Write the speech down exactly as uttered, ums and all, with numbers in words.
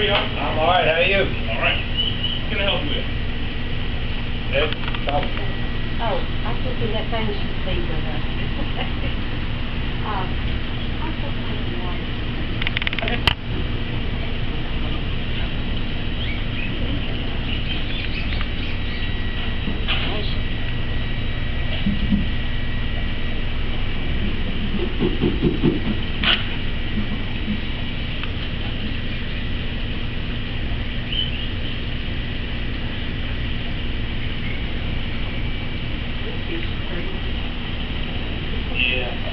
are you? I'm all right. How are you? All right. What can I help you with? Good. Oh. Oh, I was looking at things you see with us. um, I'm so glad you wanted. Okay. Yeah.